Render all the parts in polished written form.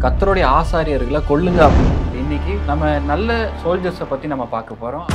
கர்த்தருடைய ஆசாரியர்களை கொல்லுங்க அப்படின்னு. இன்னைக்கு நம்ம நல்ல சோல்ஜர்ஸை பற்றி நம்ம பார்க்க போகிறோம்.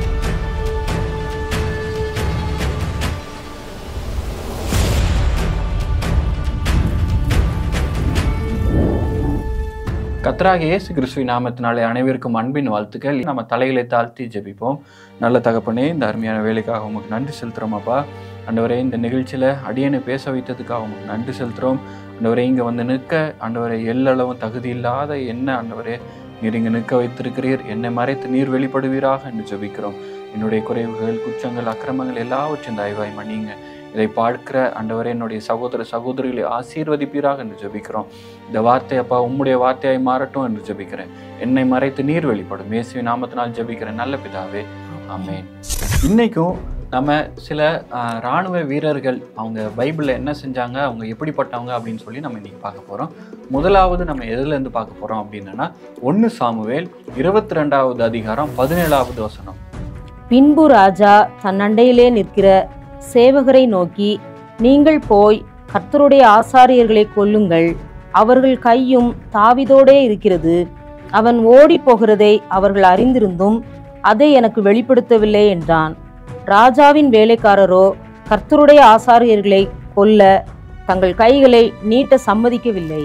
கர்த்தராகிய இயேசு கிறிஸ்துவின் நாமத்தினாலே அனைவருக்கும் அன்பின் வாழ்த்துக்கள். நம்ம தலைகளை தாழ்த்தி ஜெபிப்போம். நல்ல தகப்பனே, இந்த அருமையான வேலைக்காக உங்களுக்கு நன்றி செலுத்துகிறோமாப்பா. ஆண்டவரே, இந்த நிகழ்ச்சியில் அடியனை பேச வைத்ததுக்காக உங்களுக்கு நன்றி செலுத்துகிறோம். ஆண்டவரே, இங்கே வந்து நிற்க ஆண்டவரை எல்லளவும் தகுதி இல்லாத என்ன ஆண்டவரே நீர் இங்கே நிற்க வைத்திருக்கிறீர். என்னை மறைத்து நீர் வெளிப்படுவீராக என்று ஜெபிக்கிறோம். என்னுடைய குறைவுகள், குற்றங்கள், அக்கிரமங்கள் எல்லாவற்றையும் தயவாய் மன்னிங்க. இதை பார்க்கிற ஆண்டவரே என்னுடைய சகோதர சகோதரிகளை ஆசீர்வதிப்பீராக என்று ஜெபிக்கிறோம். இந்த வார்த்தை அப்பா உம்முடைய வார்த்தையாய் மாறட்டும் என்று ஜெபிக்கிறேன். என்னை மறைத்து நீர் வெளிப்படும். இயேசுவின் நாமத்தினால் ஜெபிக்கிறேன் நல்ல பிதாவே, ஆமென். இன்னைக்கும் நம்ம சில இராணுவ வீரர்கள் அவங்க பைபிளில் என்ன செஞ்சாங்க, அவங்க எப்படிப்பட்டவங்க அப்படின்னு சொல்லி நம்ம இன்னைக்கு பார்க்க போகிறோம். முதலாவது நம்ம எதுலேருந்து பார்க்க போகிறோம் அப்படின்னா 1 சாமுவேல் 22வது அதிகாரம் 17வது வசனம். பின்பு ராஜா தன் அண்டையிலே நிற்கிற சேவகரை நோக்கி, நீங்கள் போய் கர்த்தருடைய ஆசாரியர்களை கொல்லுங்கள், அவர்கள் கையும் தாவீதோடே இருக்கிறது, அவன் ஓடி போகிறதை அவர்கள் அறிந்திருந்தும் அதை எனக்கு வெளிப்படுத்தவில்லை என்றான். ராஜாவின் வேலைக்காரரோ கர்த்தருடைய ஆசாரியர்களை கொல்ல தங்கள் கைகளை நீட்ட சம்மதிக்கவில்லை.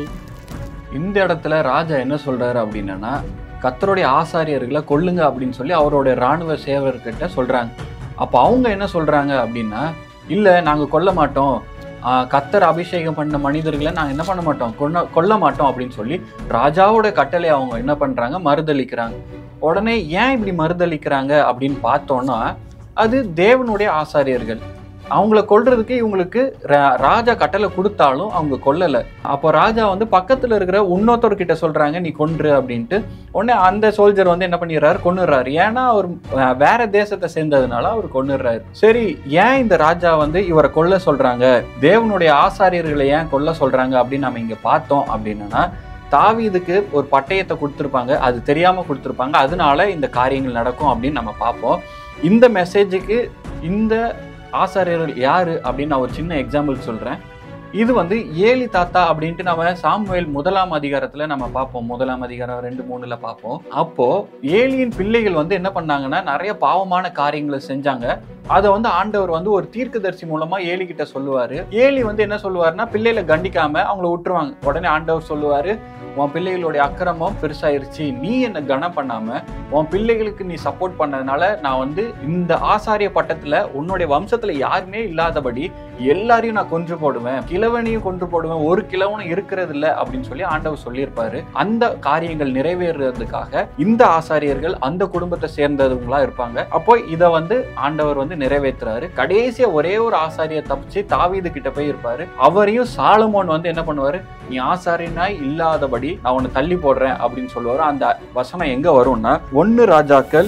இந்த இடத்துல ராஜா என்ன சொல்றாரு அப்படின்னா, கர்த்தருடைய ஆசாரியர்களை கொல்லுங்க அப்படின்னு சொல்லி அவருடைய இராணுவ சேவகர்கிட்ட சொல்றாங்க. அப்போ அவங்க என்ன சொல்கிறாங்க அப்படின்னா, இல்லை நாங்கள் கொல்ல மாட்டோம், கர்த்தர் அபிஷேகம் பண்ண மனிதர்களை நாங்கள் என்ன பண்ண மாட்டோம், கொல்ல மாட்டோம் அப்படின்னு சொல்லி ராஜாவோட கட்டளை அவங்க என்ன பண்ணுறாங்க, மறுதளிக்கிறாங்க. உடனே ஏன் இப்படி மறுதளிக்கிறாங்க அப்படின்னு பார்த்தோன்னா, அது தேவனுடைய ஆசாரியர்கள். அவங்கள கொல்றதுக்கு இவங்களுக்கு ராஜா கட்டளை கொடுத்தாலும் அவங்க கொல்லலை. அப்போ ராஜா வந்து பக்கத்தில் இருக்கிற இன்னொருத்தர்கிட்ட சொல்கிறாங்க நீ கொன்று அப்படின்ட்டு. உடனே அந்த சோல்ஜர் வந்து என்ன பண்ணிடுறாரு, கொன்னுடுறாரு. ஏன்னா அவர் வேற தேசத்தை சேர்ந்ததுனால அவர் கொன்னுடுறாரு. சரி, ஏன் இந்த ராஜா வந்து இவரை கொல்ல சொல்கிறாங்க, தேவனுடைய ஆசாரியர்களை ஏன் கொல்ல சொல்கிறாங்க அப்படின்னு நம்ம இங்கே பார்த்தோம் அப்படின்னா, தாவீதுக்கு ஒரு பட்டயத்தை கொடுத்துருப்பாங்க, அது தெரியாமல் கொடுத்துருப்பாங்க, அதனால இந்த காரியங்கள் நடக்கும் அப்படின்னு நம்ம பார்ப்போம். இந்த மெசேஜுக்கு இந்த ஆசாரியர்கள் யாரு அப்படின்னு நான் ஒரு சின்ன எக்ஸாம்பிள் சொல்றேன். இது வந்து ஏலி தாத்தா அப்படின்ட்டு நம்ம சாமுவேல் 1ஆம் அதிகாரத்துல நம்ம பார்ப்போம். 1ஆம் அதிகாரம் 2-3ல பார்ப்போம். அப்போ ஏலியின் பிள்ளைகள் வந்து என்ன பண்ணாங்கன்னா நிறைய பாவமான காரியங்களை செஞ்சாங்க. அதை வந்து ஆண்டவர் வந்து ஒரு தீர்க்கதரிசி மூலமா ஏலி கிட்ட சொல்லுவாரு. ஏலி வந்து என்ன சொல்லுவாருன்னா, பிள்ளைகளை கண்டிக்காம அவங்கள விட்டுருவாங்க. உடனே ஆண்டவர் சொல்லுவாரு, உன் பிள்ளைகளுடைய அக்கிரமம் பெருசாயிருச்சு, நீ என்ன கனம் பண்ணாம உன் பிள்ளைகளுக்கு நீ சப்போர்ட் பண்ணதுனால நான் வந்து இந்த ஆசாரிய பட்டத்துல உன்னுடைய வம்சத்துல யாருமே இல்லாதபடி எல்லாரையும் நான் கொன்று போடுவேன், கிழவனையும் கொன்று போடுவேன், ஒரு கிழவனும் இருக்கிறது இல்லை அப்படின்னு சொல்லி ஆண்டவர் சொல்லியிருப்பாரு. அந்த காரியங்கள் நிறைவேறுறதுக்காக இந்த ஆசாரியர்கள் அந்த குடும்பத்தை சேர்ந்தவங்களா இருப்பாங்க. அப்போ இதை வந்து ஆண்டவர் வந்து நிறைவேற்றுறாரு. கடைசியா ஒரே ஒரு ஆசாரியர் தப்பிச்சு தாவீது கிட்ட போய் இருப்பாரு. அவரையும் சாலமோன் வந்து என்ன பண்ணுவாரு, நீ ஆசாரியனாய் இல்லாதபடி நான் உன்னை தள்ளி போடுறேன் அப்படின்னு சொல்லுவாரு. அந்த வசனம் எங்க வரும்னா 1 ராஜாக்கள்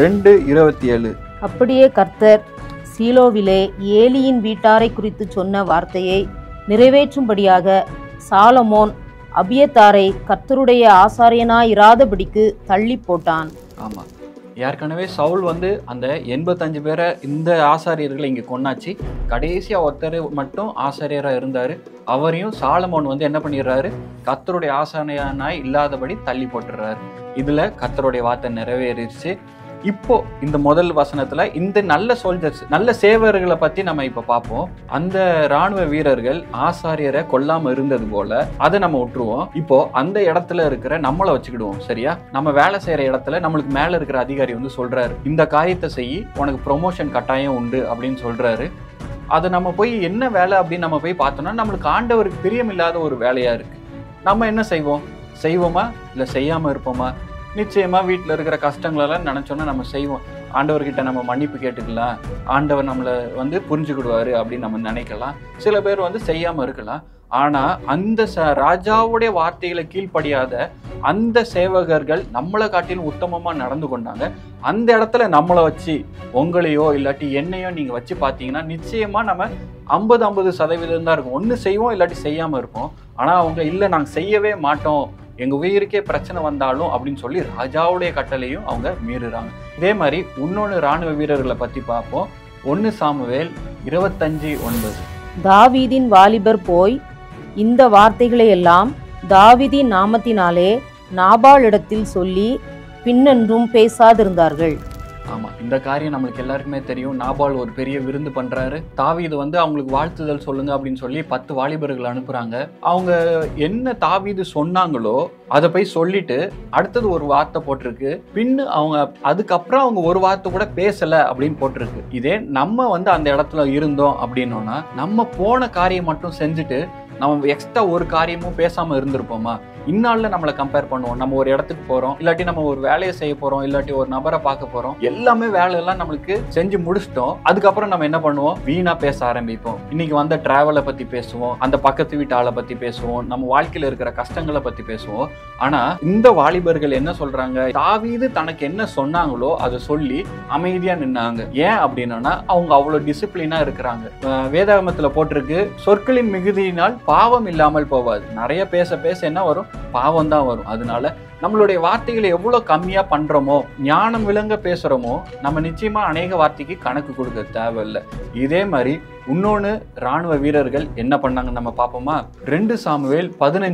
2:27. அப்படியே கர்த்தர் சீலோவிலே ஏலியின் வீட்டாரை குறித்து சொன்ன வார்த்தையை நிறைவேற்றும்படியாக சாலமோன் அபியத்தாரை கர்த்தருடைய ஆசாரியனாயிராதபடிக்கு தள்ளி போட்டான். ஆமா, ஏற்கனவே சவுல் வந்து அந்த 85 பேரை இந்த ஆசாரியர்களை இங்கே கொண்டாச்சு. கடைசியாக ஒருத்தர் மட்டும் ஆசாரியராக இருந்தார். அவரையும் சாலமோன் வந்து என்ன பண்ணிடுறாரு, கர்த்தருடைய ஆசாரியனாய் இல்லாதபடி தள்ளி போட்டுடுறாரு. இதில் கர்த்தருடைய வார்த்தை நிறைவேறிடுச்சு. இப்போ இந்த முதல் வசனத்துல இந்த நல்ல சோல்ஜர்ஸ், நல்ல சேவர்களை பத்தி நம்ம இப்ப பார்ப்போம். அந்த இராணுவ வீரர்கள் ஆசாரியரை கொல்லாம இருந்தது போல அதை நம்ம விட்டுருவோம். இப்போ அந்த இடத்துல இருக்கிற நம்மளை வச்சுக்கிடுவோம். சரியா, நம்ம வேலை செய்யற இடத்துல நம்மளுக்கு மேல இருக்கிற அதிகாரி வந்து சொல்றாரு, இந்த காரியத்தை செய்யி, உனக்கு ப்ரொமோஷன் கட்டாயம் உண்டு அப்படின்னு சொல்றாரு. அதை நம்ம போய் என்ன வேலை அப்படின்னு நம்ம போய் பார்த்தோம்னா, நம்மளுக்கு ஆண்டவருக்கு பிரியமில்லாத ஒரு வேலையா இருக்கு. நம்ம என்ன செய்வோம், செய்வோமா இல்லை செய்யாம இருப்போமா? நிச்சயமா வீட்டில் இருக்கிற கஷ்டங்களெல்லாம் நினைச்சோன்னா நம்ம செய்வோம். ஆண்டவர்கிட்ட நம்ம மன்னிப்பு கேட்டுக்கலாம், ஆண்டவர் நம்மளை வந்து புரிஞ்சுக்கிடுவாரு அப்படின்னு நம்ம நினைக்கலாம். சில பேர் வந்து செய்யாம இருக்கலாம். ஆனா அந்த ராஜாவுடைய வார்த்தைகளை கீழ்ப்படியாத அந்த சேவகர்கள் நம்மளை காட்டிலும் உத்தமமா நடந்து கொண்டாங்க. அந்த இடத்துல நம்மளை வச்சு உங்களையோ இல்லாட்டி என்னையோ நீங்க வச்சு பார்த்தீங்கன்னா நிச்சயமா நம்ம 50-50% தான் இருக்கும். ஒன்று செய்வோம் இல்லாட்டி செய்யாம இருப்போம். ஆனா அவங்க இல்லை நாங்கள் செய்யவே மாட்டோம், எங்க உயிருக்கே பிரச்சனை வந்தாலும் அப்படின்னு சொல்லி ராஜாவுடைய கட்டளையும் அவங்க மீறுறாங்க. இதே மாதிரி இன்னொன்று இராணுவ வீரர்களை பத்தி பார்ப்போம். 1 சாமுவேல் 25:9. தாவீதின் வாலிபர் போய் இந்த வார்த்தைகளை எல்லாம் தாவீதின் நாமத்தினாலே நாபாலிடத்தில் சொல்லி பின்னென்றும் பேசாதிருந்தார்கள். ஆமா, இந்த காரியம் நம்மளுக்கு எல்லாருக்குமே தெரியும். நாபால் ஒரு பெரிய விருந்து பண்றாரு. தாவீது வந்து அவங்களுக்கு வாழ்த்துதல் சொல்லுங்க அப்படின்னு சொல்லி 10 வாலிபர்கள் அனுப்புறாங்க. அவங்க என்ன தாவீது சொன்னாங்களோ அதை போய் சொல்லிட்டு அடுத்தது ஒரு வார்த்தை போட்டிருக்கு. பின்னு அவங்க அதுக்கப்புறம் அவங்க ஒரு வார்த்தை கூட பேசல அப்படின்னு போட்டிருக்கு. இதே நம்ம வந்து அந்த இடத்துல இருந்தோம் அப்படின்னோம்னா நம்ம போன காரியம் மட்டும் செஞ்சுட்டு நம்ம எக்ஸ்ட்ரா ஒரு காரியமும் பேசாம இருந்திருப்போமா? இந்நாள்ல நம்மளை கம்பேர் பண்ணுவோம். நம்ம ஒரு இடத்துக்கு போறோம், இல்லாட்டி நம்ம ஒரு வேலையை செய்ய போறோம், இல்லாட்டி ஒரு நபரை பார்க்க போறோம், எல்லாமே வேலையெல்லாம் நம்மளுக்கு செஞ்சு முடிச்சிட்டோம். அதுக்கப்புறம் நம்ம என்ன பண்ணுவோம்? வீணா பேச ஆரம்பிப்போம். இன்னைக்கு வந்த டிராவலை பத்தி பேசுவோம், அந்த பக்கத்து வீட்டு ஆளை பத்தி பேசுவோம், நம்ம வாழ்க்கையில இருக்கிற கஷ்டங்களை பத்தி பேசுவோம். ஆனா இந்த வாலிபர்கள் என்ன சொல்றாங்க? தாவீது தனக்கு என்ன சொன்னாங்களோ அதை சொல்லி அமைதியா நின்னாங்க. ஏன் அப்படின்னா அவங்க அவ்வளவு டிசிப்ளினா இருக்கிறாங்க. வேதாகமத்துல போட்டிருக்கு, சொற்களின் மிகுதியினால் பாவம் இல்லாமல் போவாது. நிறைய பேச பேச என்ன வரும்? பாவம் தான் வரும். அதனால நம்மளுடைய வார்த்தைகளை எவ்வளவு கம்மியா பண்றோமோ, ஞானம் விளங்க பேசுறோமோ, நம்ம நிச்சயமா அநேக வார்த்தைக்கு கணக்கு கொடுக்க தேவையில்லை. இதே மாதிரி இன்னொன்னு ராணுவ வீரர்கள் என்ன பண்ணாங்கன்னு நம்ம பார்ப்போமா? 2 சாமுவேல்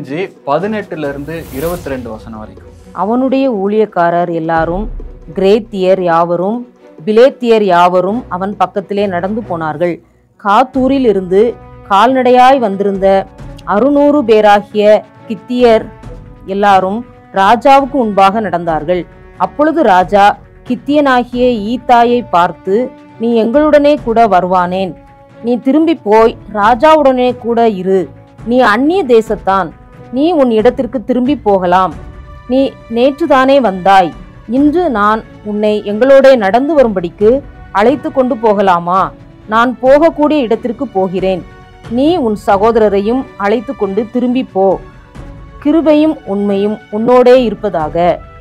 15:18 22 வசனம் வரைக்கும். அவனுடைய ஊழியக்காரர் எல்லாரும் கிரேத்தியர் யாவரும் பிலேத்தியர் யாவரும் அவன் பக்கத்திலே நடந்து போனார்கள். காத்தூரில் இருந்து கால்நடையாய் வந்திருந்த 600 பேராகிய கித்தியர் எல்லாரும் ராஜாவுக்கு முன்பாக நடந்தார்கள். அப்பொழுது ராஜா கித்தியனாகிய ஈத்தாயை பார்த்து, நீ எங்களுடனே கூட வருவானேன்? நீ திரும்பி போய் ராஜாவுடனே கூட இரு. நீ அந்நிய தேசத்தான், நீ உன் இடத்திற்கு திரும்பி போகலாம். நீ நேற்றுதானே வந்தாய், இன்று நான் உன்னை எங்களோட நடந்து வரும்படிக்கு அழைத்து கொண்டு போகலாமா? நான் போகக்கூடிய இடத்திற்கு போகிறேன். நீ உன் சகோதரரையும் அழைத்து கொண்டு திரும்பி போ. கிருபையும் உண்மையும் உன்னோடே இருப்பதாக.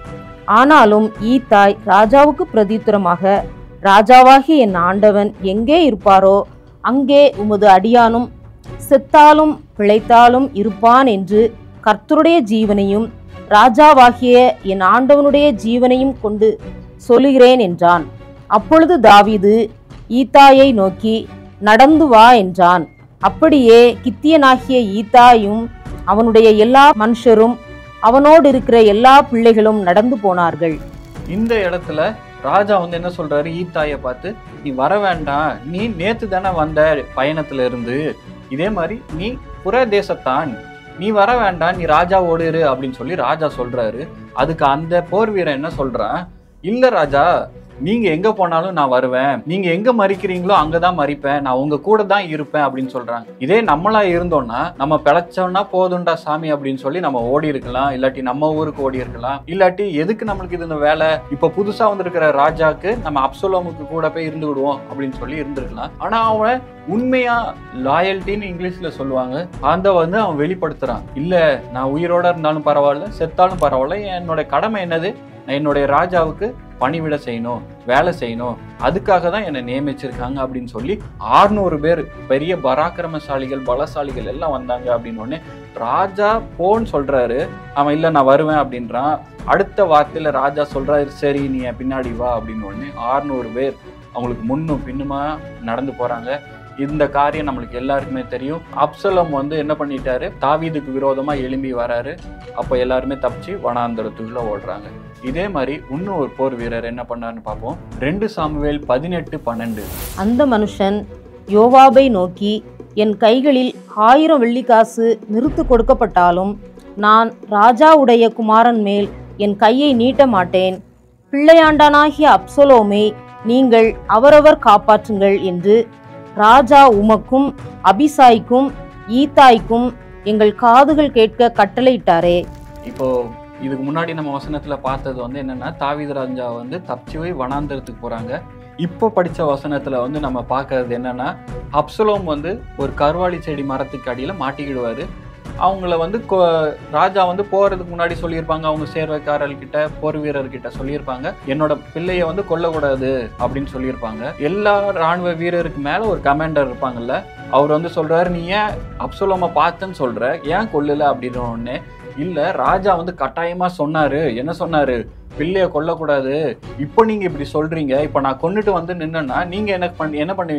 ஆனாலும் ஈத்தாய் ராஜாவுக்கு பிரதியுத்தரமாக, ராஜாவாகிய என் ஆண்டவன் எங்கே இருப்பாரோ அங்கே உமது அடியானும் செத்தாலும் பிழைத்தாலும் இருப்பான் என்று கர்த்தருடைய ஜீவனையும் ராஜாவாகிய என் ஆண்டவனுடைய ஜீவனையும் கொண்டு சொல்லுகிறேன் என்றான். அப்பொழுது தாவீது ஈத்தாயை நோக்கி, நடந்து வா என்றான். அப்படியே கித்தியனாகிய ஈத்தாயும் அவனுடைய எல்லா மனுஷரும் அவனோடு இருக்கிற எல்லா பிள்ளைகளும் நடந்து போனார்கள். இந்த இடத்துல ராஜா வந்து என்ன சொல்றாரு? ஈத்தாயை பார்த்து, நீ வர வேண்டாம், நீ நேத்து தானே வந்த பயணத்துல இருந்து, இதே மாதிரி நீ புறதேசத்தான், நீ வர வேண்டாம், நீ ராஜாவோடு இரு அப்படின்னு சொல்லி ராஜா சொல்றாரு. அதுக்கு அந்த போர் வீரன் என்ன சொல்றான்? இல்ல ராஜா, நீங்க எங்க போனாலும் நான் வருவேன், நீங்க எங்க மறிக்கிறீங்களோ அங்கதான் மறிப்பேன், நான் உங்க கூட தான் இருப்பேன் அப்படின்னு சொல்றாங்க. இதே நம்மளா இருந்தோம்னா நம்ம பிழைச்சோம்னா போதுண்டா சாமி அப்படின்னு சொல்லி நம்ம ஓடி இருக்கலாம், இல்லாட்டி நம்ம ஊருக்கு ஓடி இருக்கலாம், இல்லாட்டி எதுக்கு நம்மளுக்கு இது இந்த வேலை, இப்ப புதுசா வந்திருக்கிற ராஜாக்கு நம்ம அப்சலோமுக்கு கூட போய் இருந்து விடுவோம் அப்படின்னு சொல்லி இருந்திருக்கலாம். ஆனா அவன் உண்மையா லாயல்ட்டின்னு இங்கிலீஷ்ல சொல்லுவாங்க, அந்த வந்து அவன் வெளிப்படுத்துறான். இல்ல, நான் உயிரோட இருந்தாலும் பரவாயில்ல, செத்தாலும் பரவாயில்ல, என்னோட கடமை என்னது? என்னுடைய ராஜாவுக்கு பணிவிட செய்யணும், வேலை செய்யணும், அதுக்காக தான் என்னை நியமிச்சிருக்காங்க அப்படின்னு சொல்லி 600 பேர் பெரிய பராக்கிரமசாலிகள் பலசாலிகள் எல்லாம் வந்தாங்க. அப்படின்னு உடனே ராஜா போன்னு சொல்றாரு. அவன் இல்லை நான் வருவேன் அப்படின்றான். அடுத்த வார்த்தையில ராஜா சொல்றாரு, சரி நீ பின்னாடி வா அப்படின்னு உடனே 600 பேர் அவங்களுக்கு முன்னும் பின்னுமா நடந்து போறாங்க. இந்த காரியம் நம்மளுக்கு எல்லாருக்குமே தெரியும். அப்சலோம் வந்து என்ன பண்ணிட்டாரு? தாவீதுக்கு விரோதமா எழும்பி வராரு. அப்போ எல்லாருமே தப்பிச்சு வனாந்தரத்துக்குள்ள ஓடுறாங்க. இதே மாதிரி இன்னும் ஒரு போர் வீரர் என்ன பண்ணாருன்னு பார்ப்போம். 2 சாமுவேல் 18:12. அந்த மனுஷன் யோவாபை நோக்கி, என் கைகளில் 1000 வெள்ளிக்காசு நிறுத்து கொடுக்கப்பட்டாலும் நான் ராஜாவுடைய குமாரன் மேல் என் கையை நீட்ட மாட்டேன். பிள்ளையாண்டானாகிய அப்சலோமை நீங்கள் அவரவர் காப்பாற்றுங்கள் என்று ராஜா உமக்கும் அபிசாய்க்கும் ஈத்தாய்க்கும் எங்கள் காதுகள் கேட்க கட்டளையிட்டாரே. இப்போ இதுக்கு முன்னாடி நம்ம வசனத்துல பார்த்தது வந்து என்னன்னா, தாவீது ராஜா வந்து தப்பிச்சு போய் வனாந்தரத்துக்கு போறாங்க. இப்போ படிச்ச வசனத்துல வந்து நம்ம பார்க்கறது என்னன்னா, அப்சலோம் வந்து ஒரு கருவாளி செடி மரத்துக்கு அடியில மாட்டிக்கிடுவாரு. அவங்கள வந்து ராஜா வந்து போறதுக்கு முன்னாடி சொல்லியிருப்பாங்க, அவங்க சேர்வைக்காரர்கிட்ட போர் வீரர்கிட்ட சொல்லியிருப்பாங்க, என்னோட பிள்ளைய வந்து கொல்லக்கூடாது அப்படின்னு சொல்லியிருப்பாங்க. எல்லா ராணுவ வீரருக்கு மேல ஒரு கமாண்டர் இருப்பாங்கல்ல, அவர் வந்து சொல்றாரு, நீ ஏன் அப்சலோமை பார்த்தேன்னு சொல்ற, ஏன் கொல்லல அப்படின்னு உடனே, இல்ல ராஜா வந்து கட்டாயமா சொன்னாரு, என்ன சொன்னாரு, பிள்ளைய கொல்லக்கூடாது, இப்போ நீங்க இப்படி சொல்றீங்க, இப்போ நான் கொண்டுட்டு வந்து நின்னா நீங்க என்ன பண்ணுவீங்க,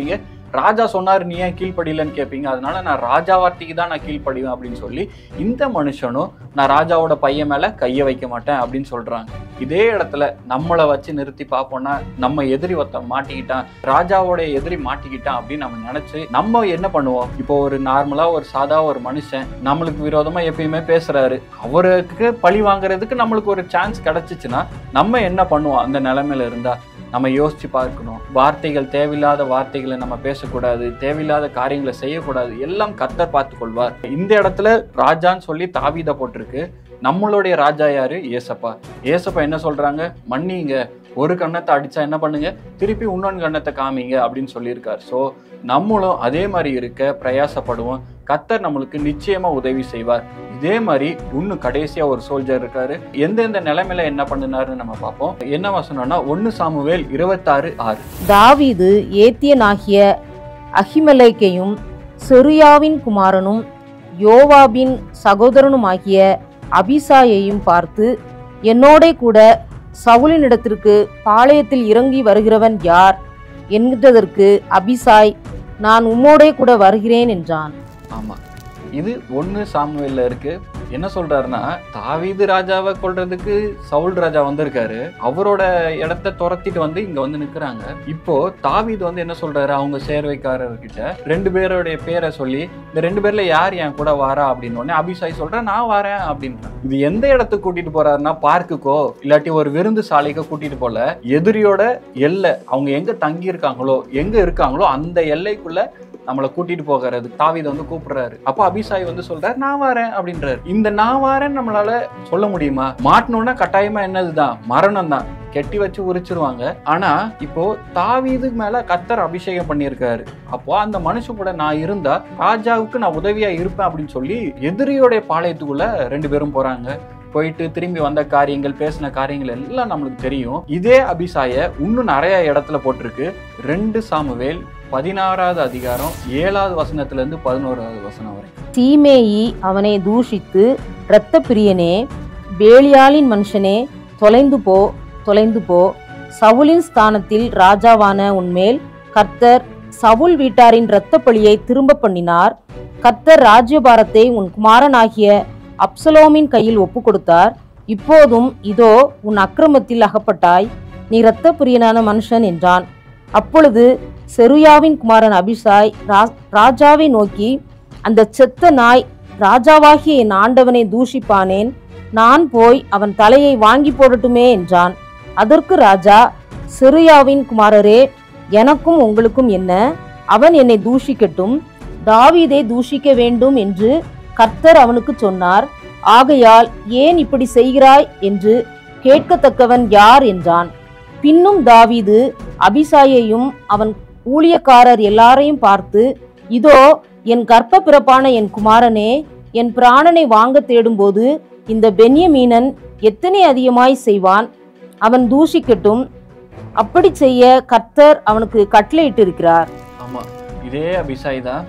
ராஜா சொன்னாரு நீ ஏன் கீழ்ப்படியலன்னு கேட்பீங்க, அதனால நான் ராஜா வார்த்தைக்கு தான் நான் கீழ்ப்படிவேன் அப்படின்னு சொல்லி இந்த மனுஷனும் நான் ராஜாவோட பையன் மேல கையை வைக்க மாட்டேன் அப்படின்னு சொல்றாங்க. இதே இடத்துல நம்மளை வச்சு நிறுத்தி பார்ப்போம்னா, நம்ம எதிரி ஒருத்தன் மாட்டிக்கிட்டான், ராஜாவோட எதிரி மாட்டிக்கிட்டான் அப்படின்னு நம்ம நினைச்சு நம்ம என்ன பண்ணுவோம்? இப்போ ஒரு நார்மலா ஒரு சாதா ஒரு மனுஷன் நம்மளுக்கு விரோதமா எப்பயுமே பேசுறாரு, அவருக்கு பழி வாங்குறதுக்கு நம்மளுக்கு ஒரு சான்ஸ் கிடைச்சிச்சுன்னா நம்ம என்ன பண்ணுவோம்? அந்த நிலைமையில இருந்தா நம்ம யோசிச்சு பார்க்கணும். வார்த்தைகள், தேவையில்லாத வார்த்தைகளை நம்ம பேசக்கூடாது, தேவையில்லாத காரியங்களை செய்யக்கூடாது, எல்லாம் கர்த்தர் பார்த்துக் கொள்வார். இந்த இடத்துல ராஜான்னு சொல்லி தாவீதை போட்டிருக்கு. நம்மளுடைய ராஜா யாரு? ஏசப்பா. ஏசப்பா என்ன சொல்றாங்க? மன்னிங்க, ஒரு கண்ணத்தை அடிச்சா என்ன பண்ணுங்க, திருப்பி இன்னொன்று கண்ணத்தை காமிங்க அப்படின்னு சொல்லியிருக்காரு. ஸோ நம்மளும் அதே மாதிரி இருக்க பிரயாசப்படுவோம். கர்த்தர் நம்மளுக்கு நிச்சயமா உதவி செய்வார். இதே மாதிரி இன்னும் கடைசியா ஒரு சோல்ஜர் இருக்காரு. எந்தெந்த நிலைமையில என்ன பண்ணினாருன்னு நம்ம பார்ப்போம். என்ன வசனம்னா 1 சாமுவேல் 26:6. தாவீது ஏத்தியனாகிய அகிமெலேக்கையும் செருயாவின் குமாரனும் யோவாபின் சகோதரனுமாகிய அபிசாயையும் பார்த்து, என்னோட கூட சவுலினிடத்திற்கு பாளையத்தில் இறங்கி வருகிறவன் யார் என்கிறதற்கு அபிசாய், நான் உம்மோடே கூட வருகிறேன் என்றான். ஆமா, இது 1 சாமுவேல்ல இருக்கு. என்ன சொல்றாருன்னா, தாவீது ராஜாவை கொல்றதுக்கு சவுல் ராஜா வந்திருக்காரு, அவரோட இடத்த துரத்திட்டு வந்து இங்க வந்து நிக்கிறாங்க. இப்போ தாவீது வந்து என்ன சொல்றாரு, அவங்க சேர்வைக்காரர்கிட்ட 2 பேருடைய பேரை சொல்லி, இந்த 2 பேர்ல யார் என் கூட வாரா அப்படின்னு உடனே அபிசாய் சொல்ற, நான் வரேன் அப்படின்றான். இது எந்த இடத்துக்கு கூட்டிட்டு போறாருன்னா, பார்க்குக்கோ இல்லாட்டி ஒரு விருந்து சாலைக்கோ கூட்டிட்டு போல, எதிரியோட எல்லை, அவங்க எங்க தங்கி இருக்காங்களோ எங்க இருக்காங்களோ அந்த எல்லைக்குள்ள நம்மளை கூட்டிட்டு போகிறது தாவீது வந்து கூப்பிடுறாரு. அப்போ அபிசாய் வந்து சொல்றாரு, நான் வரேன் அப்படின்றாரு. இந்த நான் வரேன்னு நம்மளால சொல்ல முடியுமா? மாட்டணும்னா கட்டாயமா என்னதுதான், மரணம் தான், கெட்டி வச்சு உரிச்சிருவாங்க. ஆனா இப்போ தாவீதுக்கு மேல கர்த்தர் அபிஷேகம் பண்ணியிருக்காரு. அப்போ அந்த மனுஷன் கூட நான் இருந்தா ராஜாவுக்கு நான் உதவியா இருப்பேன் அப்படின்னு சொல்லி எதிரியோடைய பாளையத்துக்குள்ள 2 பேரும் போறாங்க. போயிட்டு திரும்பி வந்த காரியங்கள், பேசின காரியங்கள் எல்லாம் நம்மளுக்கு தெரியும். இதே அபிசாய இன்னும் நிறைய இடத்துல போட்டிருக்கு. 2 சாமுவேல் 16வது அதிகாரம் 7வது வசனத்துல இருந்து 11வது வசனம் வரை. தீமேயி அவனை தூஷித்து, இரத்த பிரியனே, பேலியாலின் மனுஷனே, தொலைந்து போ, தொலைந்து போ, சவுலின் ஸ்தானத்தில் ராஜாவான உன்மேல் கர்த்தர் சவுல் வீட்டாரின் இரத்த பழியை திரும்ப பண்ணினார். கர்த்தர் ராஜ்யபாரத்தை உன் குமாரனாகிய அப்சலோமின் கையில் ஒப்பு கொடுத்தார். இப்போதும் இதோ உன் அக்கிரமத்தில் அகப்பட்டாய், நீ இரத்த பிரியனான மனுஷன் என்றான். அப்பொழுது செருயாவின் குமாரன் அபிசாய் ராஜாவை நோக்கி, அந்த செத்த நாய் ராஜாவாகிய என் ஆண்டவனை தூஷிப்பானேன், நான் போய் அவன் தலையை வாங்கி போடட்டுமே என்றான். அதற்கு ராஜா, செருயாவின் குமாரரே, எனக்கும் உங்களுக்கும் என்ன? அவன் என்னை தூஷிக்கட்டும், தாவீதை தூஷிக்க வேண்டும் என்று கர்த்தர் அவனுக்கு சொன்னார். ஆகையால் ஏன் இப்படி செய்கிறாய் என்று கேட்கத்தக்கவன் யார் என்றான். பின்னும் தாவீது அபிசாயையும் அவன் ஊழியக்காரர் எல்லாரையும் பார்த்து, இதோ என் கர்ப்ப பிறப்பான என் குமாரனே, என் பிராணனை வாங்க தேடும்போது இந்த பென்யமீனன் எத்தனை அதிகமாய் செய்வான், அவன் தூஷிக்கட்டும், அப்படி செய்ய கர்த்தர் அவனுக்கு கட்டளையிட்டு இருக்கிறார். ஆமா, இதே அபிசாய் தான்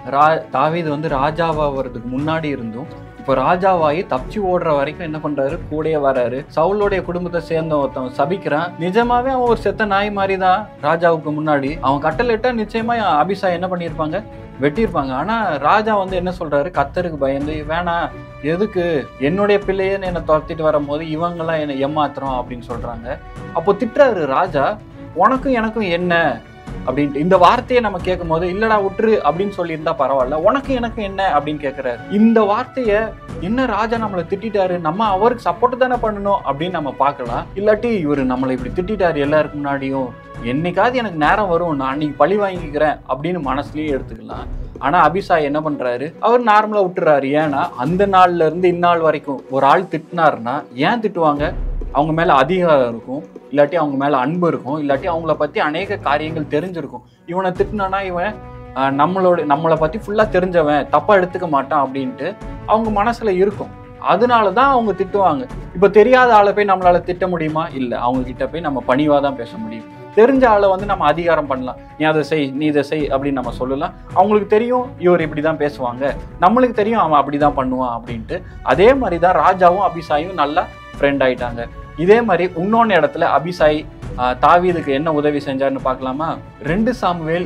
தாவீது வந்து ராஜாவாகிறதுக்கு முன்னாடி இருந்தும் இப்போ ராஜாவாகி தப்பிச்சு ஓடுற வரைக்கும் என்ன பண்றாரு, கூடயே வராரு. சவுலோடைய குடும்பத்தை சேர்ந்த ஒருத்தவன் சபிக்கிறான். நிஜமாவே அவன் ஒரு செத்த நாய் மாதிரி தான். ராஜாவுக்கு முன்னாடி அவன் கட்டளையிட்டா நிச்சயமா அபிசாய் என்ன பண்ணியிருப்பாங்க, வெட்டியிருப்பாங்க. ஆனா ராஜா வந்து என்ன சொல்றாரு, கர்த்தருக்கு பயந்து, வேணாம், எதுக்கு, என்னுடைய பிள்ளையன்னு என்னை துரத்திட்டு வரும்போது இவங்கெல்லாம் என்னை ஏமாத்துறோம் அப்படின்னு சொல்றாங்க. அப்போ திட்டுறாரு ராஜா, உனக்கும் எனக்கும் என்ன அப்படின்ட்டு. இந்த வார்த்தையை நம்ம கேட்கும் போது, இல்லடா விட்டுரு அப்படின்னு சொல்லியிருந்தா பரவாயில்ல, உனக்கு எனக்கு என்ன அப்படின்னு கேட்கிறாரு. இந்த வார்த்தைய என்ன ராஜா நம்மளை திட்டாரு, நம்ம அவருக்கு சப்போர்ட் தானே பண்ணணும் அப்படின்னு நம்ம பார்க்கலாம். இல்லாட்டி இவர் நம்மளை இப்படி திட்டாரு எல்லாருக்கு முன்னாடியும், என்னைக்காவது எனக்கு நேரம் வரும், நான் அன்னைக்கு பழி வாங்கிக்கிறேன் அப்படின்னு மனசுலயே எடுத்துக்கலாம். ஆனா அபிசாய் என்ன பண்றாரு, அவர் நார்மலா விட்டுறாரு. ஏன்னா அந்த நாள்ல இருந்து இந்நாள் வரைக்கும் ஒரு ஆள் திட்டினாருன்னா ஏன் திட்டுவாங்க, அவங்க மேல அதிகாரம் இருக்கும், இல்லாட்டி அவங்க மேல அன்பு இருக்கும், இல்லாட்டி அவங்கள பத்தி அநேக காரியங்கள் தெரிஞ்சிருக்கும். இவனை திட்டினானா இவன் நம்மளை பத்தி ஃபுல்லா தெரிஞ்சவன், தப்பா எடுத்துக்க மாட்டான் அப்படின்ட்டு அவங்க மனசுல இருக்கும். அதனாலதான் அவங்க திட்டுவாங்க. இப்ப தெரியாத ஆளை போய் நம்மளால திட்ட முடியுமா? இல்ல. அவங்க கிட்ட போய் நம்ம பணிவாதான் பேச முடியும். தெரிஞ்ச ஆளை வந்து நம்ம அதிகாரம் பண்ணலாம், நீ அதை செய், நீ இதை செய் அப்படின்னு நம்ம சொல்லலாம். அவங்களுக்கு தெரியும் இவர் இப்படிதான் பேசுவாங்க, நம்மளுக்கு தெரியும் அவன் அப்படிதான் பண்ணுவான் அப்படின்ட்டு. அதே மாதிரிதான் ராஜாவும் அபிசாயும் நல்லா ஃப்ரெண்ட் ஆயிட்டாங்க. இதே மாதிரி இன்னொன்னு இடத்துல அபிசாய் தாவீதுக்கு என்ன உதவி செஞ்சாருன்னு பார்க்கலாமா? 2 சாமுவேல்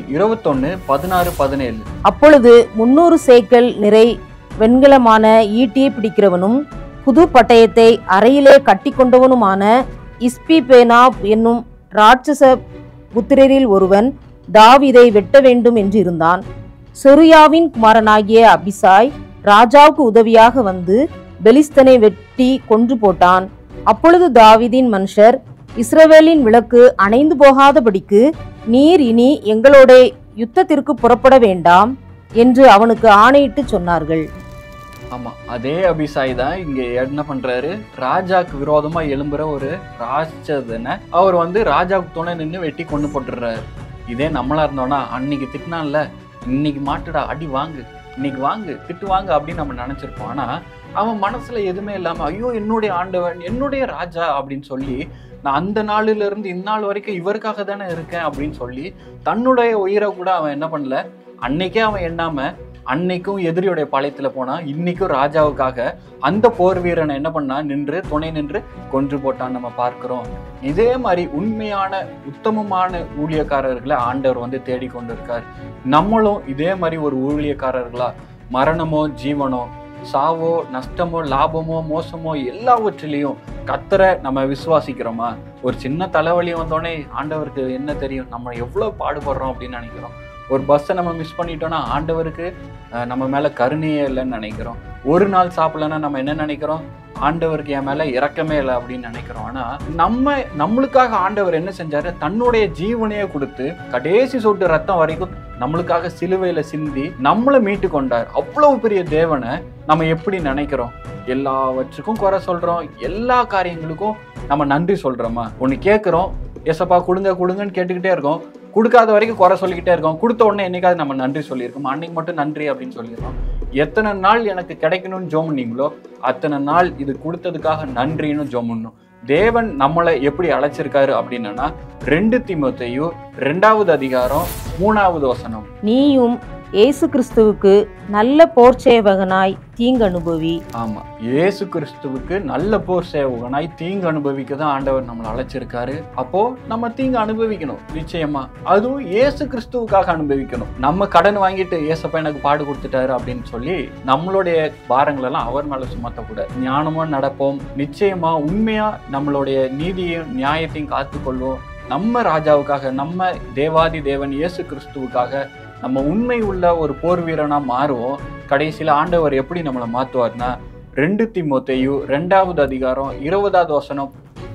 21:16-17. அப்பொழுது 300 சேக்கல் நிறை வெண்கலமான ஈட்டியை பிடிக்கிறவனும் புது பட்டயத்தை அறையிலே கட்டி கொண்டவனுமான இஸ்பிபேனாப் என்னும் ராட்சச புத்திரரில் ஒருவன் தாவீதை வெட்ட வேண்டும் என்று இருந்தான். செருயாவின் குமாரனாகிய அபிசாய் ராஜாவுக்கு உதவியாக வந்து பெலிஸ்தனை வெட்டி கொன்று போட்டான். அப்பொழுது தாவீதின் மனுஷர், இஸ்ரவேலின் விளக்கு அணைந்து போகாதபடிக்கு நீர் இனி எங்களோட யுத்தத்திற்கு புறப்பட வேண்டாம் என்று அவனுக்கு ஆணையிட்டு சொன்னார்கள். ஆமா, அதே அபிசாய் தான் இங்க என்ன பண்றாரு, ராஜாக்கு விரோதமா எழும்புற ஒரு ராட்சதனை அவர் ராஜாவுக்கு துணை நின்று வெட்டி கொண்டு போட்டுறாரு. இதே நம்மளா இருந்தோம்னா, அன்னைக்கு திட்டினான்ல, இன்னைக்கு மாட்டுடா, அடி வாங்கு, இன்னைக்கு வாங்கு, திட்டு வாங்க அப்படின்னு நம்ம நினைச்சிருப்போம். ஆனா அவன் மனசுல எதுவுமே இல்லாம, ஐயோ என்னுடைய ஆண்டவன், என்னுடைய ராஜா அப்படின்னு சொல்லி, நான் அந்த நாளில இருந்து இந்நாள் வரைக்கும் இவருக்காக தானே இருக்கேன் அப்படின்னு சொல்லி தன்னுடைய உயிரை கூட அவன் என்ன பண்ணல, அன்னைக்கே அவன் எண்ணாம அன்னைக்கும் எதிரியுடைய பாளையத்துல போனா, இன்னைக்கும் ராஜாவுக்காக அந்த போர் வீரனை என்ன பண்ணா, நின்று துணை நின்று கொன்று போட்டான் நம்ம பார்க்கிறோம். இதே மாதிரி உண்மையான உத்தமமான ஊழியக்காரர்களை ஆண்டவர் தேடி கொண்டு இருக்கார். நம்மளும் இதே மாதிரி ஒரு ஊழியக்காரர்களா, மரணமோ ஜீவனோ, சாவோ நஷ்டமோ லாபமோ மோசமோ எல்லாவற்றிலையும் கர்த்தரை நம்ம விசுவாசிக்கிறோமா? ஒரு சின்ன தலைவலி வந்தோடனே ஆண்டவருக்கு என்ன தெரியும், நம்ம எவ்வளவு பாடுபடுறோம் அப்படின்னு நினைக்கிறோம். ஒரு பஸ்ஸை நம்ம மிஸ் பண்ணிட்டோம்னா ஆண்டவருக்கு நம்ம மேல கருணையே இல்லைன்னு நினைக்கிறோம். ஒரு நாள் சாப்பிடலன்னா நம்ம என்ன நினைக்கிறோம், ஆண்டவருக்கு என் மேல இரக்கமே இல்லை அப்படின்னு நினைக்கிறோம். ஆனா நம்மளுக்காக ஆண்டவர் என்ன செஞ்சாரு, தன்னுடைய ஜீவனையே கொடுத்து கடைசி சொட்டு ரத்தம் வரைக்கும் நம்மளுக்காக சிலுவையில சிந்தி நம்மளை மீட்டு கொண்டார். அவ்வளவு பெரிய தேவனை நம்ம எப்படி நினைக்கிறோம்? எல்லாவற்றுக்கும் குறை சொல்றோம், எல்லா காரியங்களுக்கும் நம்ம நன்றி சொல்றோமா? ஒன்னு கேட்கிறோம், ஏசப்பா கொடுங்க கொடுங்கன்னு கேட்டுக்கிட்டே இருக்கோம், கொடுக்காத வரைக்கும் குறை சொல்லிக்கிட்டே இருக்கோம். கொடுத்த உடனே என்னைக்காவது நம்ம நன்றி சொல்லியிருக்கோம்? அன்னைக்கு மட்டும் நன்றி அப்படின்னு சொல்லிடுறோம். எத்தனை நாள் எனக்கு கிடைக்கணும்னு ஜோம் பண்ணீங்களோ அத்தனை நாள் இது கொடுத்ததுக்காக நன்றின்னு ஜோம் பண்ணணும். தேவன் நம்மளை எப்படி அழைச்சிருக்காரு அப்படின்னா, 2 தீமோத்தேயு 2வது அதிகாரம் 3வது வசனம், நீயும் இயேசு கிறிஸ்துவுக்கு நல்ல போர் சேவகனாய் தீங்கு அனுபவி. ஆமா, இயேசு கிறிஸ்துவுக்கு நல்ல போர் சேவகனாய் தீங்கு அனுபவிக்க தான் ஆண்டவர் நம்மளை அழைச்சிருக்காரு. அப்போ நம்ம தீங்கு அனுபவிக்கணும் நிச்சயமா, அதுவும் இயேசு கிறிஸ்துவுக்காக அனுபவிக்கணும். நம்ம கடன் வாங்கிட்டு ஏசப்பா எனக்கு பாடு கொடுத்துட்டாரு அப்படின்னு சொல்லி நம்மளுடைய பாரங்கள் எல்லாம் அவர் மேல சுமத்தக்கூடாது. ஞானமா நடப்போம், நிச்சயமா உண்மையா நம்மளுடைய நீதியையும் நியாயத்தையும் காத்துக்கொள்வோம். நம்ம ராஜாவுக்காக, நம்ம தேவாதி தேவன் இயேசு கிறிஸ்துவுக்காக நம்ம உண்மை உள்ள ஒரு போர் வீரனா மாறுவோம். கடைசியில ஆண்டவர் எப்படி நம்மளை மாத்துவார்னா, 2 தீமோத்தேயு 2வது அதிகாரம் 20வது வசனம்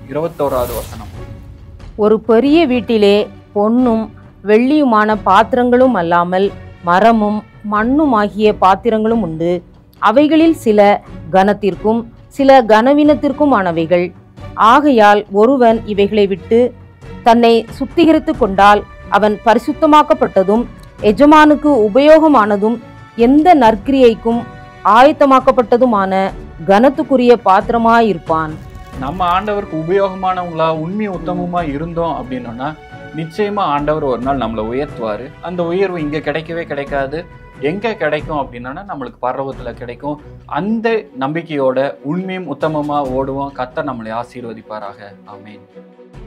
21வது வசனம், ஒரு பெரிய வீட்டிலே பொன்னும் வெள்ளியுமான பாத்திரங்களும் அல்லாமல் மரமும் மண்ணுமாகிய பாத்திரங்களும் உண்டு. அவைகளில் சில கனத்திற்கும் சில கனவீனத்திற்கும் ஆனவைகள். ஆகையால் ஒருவன் இவைகளை விட்டு தன்னை சுத்திகரித்து கொண்டால் அவன் பரிசுத்தமாக்கப்பட்டதும் எஜமானுக்கு உபயோகமானதும் எந்த நற்கிரியைக்கும் ஆயத்தமாக்கப்பட்டதுமான கனத்துக்குரிய பாத்திரமாயிருப்பான். நம்ம ஆண்டவருக்கு உபயோகமானவங்களா உண்மை உத்தமமா இருந்தோம் அப்படின்னா நிச்சயமா ஆண்டவர் ஒரு நாள் நம்மளை உயர்த்துவாரு. அந்த உயர்வு இங்க கிடைக்கவே கிடைக்காது. எங்க கிடைக்கும் அப்படின்னா நம்மளுக்கு பரலோகத்துல கிடைக்கும். அந்த நம்பிக்கையோட உண்மையும் உத்தமமா ஓடுவோம். கர்த்தர் நம்மளை ஆசீர்வதிப்பாராக. ஆமென்.